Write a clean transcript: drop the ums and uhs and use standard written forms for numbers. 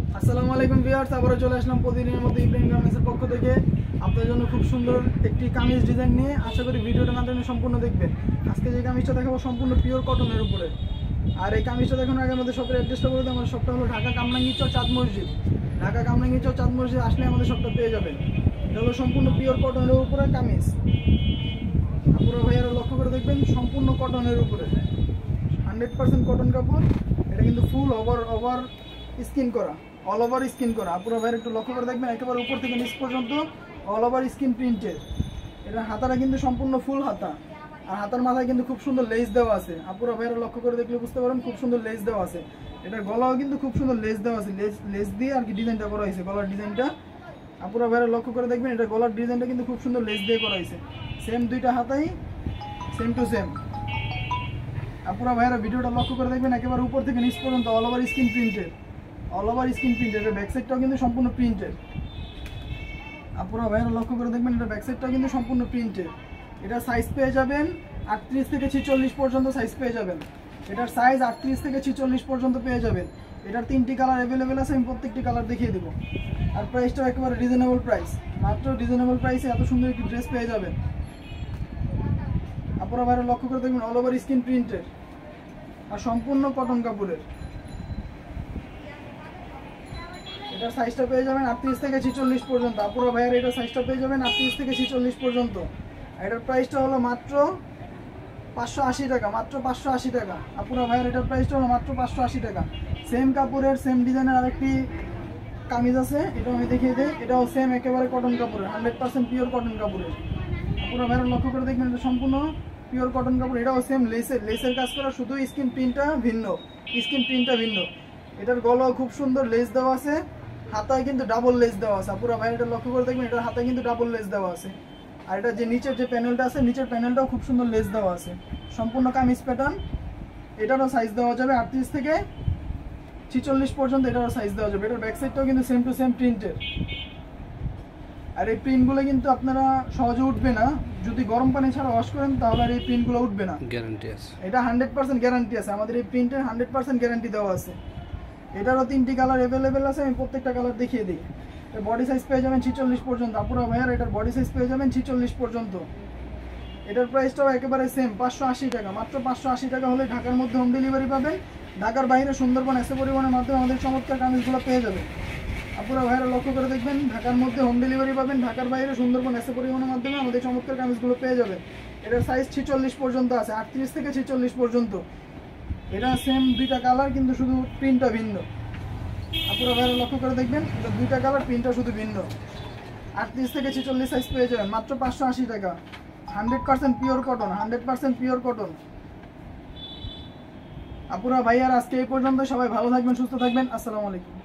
আসসালামু আলাইকুম ভিউয়ার্স, আবারও চলে আসলাম প্রতিদিনের মতো ইব্রাহিম গার্মেন্টসের পক্ষ থেকে আপনাদের জন্য খুব সুন্দর একটি কামিজ ডিজাইন নিয়ে। আশা করি ভিডিওটা না টেনে সম্পূর্ণ দেখবেন। আজকে যে কামিজটা দেখাবো সম্পূর্ণ পিওর কটনের উপরে। আর এই কামিজটা দেখানোর আগে আমাদের শপের অ্যাড্রেসটা বলে দিই। আমাদের শপটা হলো ঢাকা কামরাঙ্গীরচর চাঁদ মসজিদ। ঢাকা কামরাঙ্গীরচর চাঁদ মসজিদ আসলে আমাদের শপটা পেয়ে যাবেন। এটা হলো সম্পূর্ণ পিওর কটনের উপরে কামিজ। আপনারা ভাইয়ারা লক্ষ্য করে দেখবেন, সম্পূর্ণ কটনের উপরে 100% কটন কাপড়। এটা কিন্তু ফুল ওভার স্কিন করা, অল ওভার স্কিন করা। আপনারা ভাইয়ের একটু লক্ষ্য করে দেখবেন, একেবারে উপর থেকে নিচ পর্যন্ত অল ওভার স্কিন প্রিন্টের। এটা হাতাটা কিন্তু সম্পূর্ণ ফুল হাতা, আর হাতার মাথায় কিন্তু খুব সুন্দর লেস দেওয়া আছে। আপনারা ভাইয়েরা লক্ষ্য করে দেখলে বুঝতে পারেন, খুব সুন্দর লেস দেওয়া আছে। এটার গলাও কিন্তু খুব সুন্দর লেস দেওয়া আছে, লেস দিয়ে আর কি ডিজাইনটা করা হয়েছে, গলার ডিজাইনটা। আপনারা ভাইয়েরা লক্ষ্য করে দেখবেন, এটা গলার ডিজাইনটা কিন্তু খুব সুন্দর লেস দিয়ে করা হয়েছে। সেম দুইটা হাতাই সেম টু সেম। আপনারা ভাইয়েরা ভিডিওটা লক্ষ্য করে দেখবেন, একেবারে উপর থেকে নিচ পর্যন্ত অল ওভার স্কিন প্রিন্টের, অল ওভার স্কিন প্রিন্টের। এটা ব্যাক সাইডটাও কিন্তু সম্পূর্ণ প্রিন্টের। আপনারা ভাইয়েরা লক্ষ্য করে দেখবেন, এটা ব্যাক সাইডটাও কিন্তু সম্পূর্ণ প্রিন্টের। এটা সাইজ পেয়ে যাবেন 38 থেকে 46 পর্যন্ত সাইজ পেয়ে যাবেন। এটার সাইজ 38 থেকে 46 পর্যন্ত পেয়ে যাবেন। এটার 3টি কালার অ্যাভেলেবেল আছে, আমি প্রত্যেকটি কালার দেখিয়ে দেবো। আর প্রাইসটাও একেবারে রিজনেবল প্রাইস, মাত্র রিজনেবল প্রাইসে এত সুন্দর একটি ড্রেস পেয়ে যাবেন। আপনারা ভাইয়েরা লক্ষ্য করে দেখবেন, অল ওভার স্কিন প্রিন্টের আর সম্পূর্ণ কটন কাপড়ের। এটার সাইজটা পেয়ে যাবেন 38 থেকে 46 পর্যন্ত। আপনারা ভাইয়ের এটার সাইজটা পেয়ে যাবেন 38 থেকে 46 পর্যন্ত। এটার প্রাইসটা হলো মাত্র 580 টাকা, মাত্র 580 টাকা। আপনারা ভাইয়ের এটার প্রাইসটা হলো মাত্র 580 টাকা। সেম কাপড়ের সেম ডিজাইনের আরেকটি কামিজ আছে, এটাও আমি দেখিয়ে দিই। এটাও সেম একেবারে কটন কাপড়ের, 100% পিওর কটন কাপড়ের। আপনারা ভাইয়ের লক্ষ্য করে দেখবেন, এটা সম্পূর্ণ পিওর কটন কাপড়। এটাও সেম লেসের কাজ করা, শুধু স্কিন প্রিন্টটা ভিন্ন, স্কিন প্রিন্টটা ভিন্ন। এটার গলাও খুব সুন্দর লেস দেওয়া আছে, হাতায় কিন্তু ডাবল লেস দেওয়া আছে। পুরো ভাই এটা লক্ষ্য করে দেখবেন, এটার হাতায় কিন্তু ডাবল লেস দেওয়া আছে। আর এটা যে নিচের যে প্যানেলটা আছে, নিচের প্যানেলটাও খুব সুন্দর লেস দেওয়া আছে। সম্পূর্ণ কামিজ প্যাটার্ন। এটারও সাইজ দেওয়া যাবে 38 থেকে 46 পর্যন্ত, এটারও সাইজ দেওয়া যাবে। এটার ব্যাক সাইডটাও কিন্তু সেম টু সেম প্রিন্টের। আর এই প্রিন্টগুলো কিন্তু আপনারা সহজে উঠবে না, যদি গরম পানি ছাড়া ওয়াশ করেন তাহলে আর এই প্রিন্টগুলো উঠবে না, গ্যারান্টি আছে। এটা 100% গ্যারান্টি আছে, আমাদের এই প্রিন্টের 100% গ্যারান্টি দেওয়া আছে। এটারও 3টি কালার অ্যাভেলেবেল আছে, আমি প্রত্যেকটা কালার দেখিয়ে দিই। এর বডি সাইজ পেয়ে যাবেন 46 পর্যন্ত। আপনারা ভাইয়ার এটার বডি সাইজ পেয়ে যাবেন 46 পর্যন্ত। এটার প্রাইসটাও একেবারে সেম 580 টাকা, মাত্র 580 টাকা হলে ঢাকার মধ্যে হোম ডেলিভারি পাবেন। ঢাকার বাইরে সুন্দরবন এসে পরিবহনের মাধ্যমে আমাদের চমৎকার কামিজগুলো পেয়ে যাবেন। আপনারা ভাইয়ারা লক্ষ্য করে দেখবেন, ঢাকার মধ্যে হোম ডেলিভারি পাবেন, ঢাকার বাইরে সুন্দরবন এসে পরিবহনের মাধ্যমে আমাদের চমৎকার কামিজগুলো পেয়ে যাবেন। এটার সাইজ 46 পর্যন্ত আছে, 38 থেকে 46 পর্যন্ত। এটা সেম দুইটা কালার, কিন্তু শুধু প্রিন্টটা ভিন্ন। আপনারা ভাইয়ারা লক্ষ্য করে দেখবেন, এটা দুইটা কালার, প্রিন্টটা শুধু ভিন্ন। 38 থেকে 46 সাইজ পেয়ে যাবেন মাত্র 580 টাকা। 100% পিওর কটন, 100% পিওর কটন। আপনারা ভাইয়ার আজকে এই পর্যন্ত। সবাই ভালো থাকবেন, সুস্থ থাকবেন। আসসালামু আলাইকুম।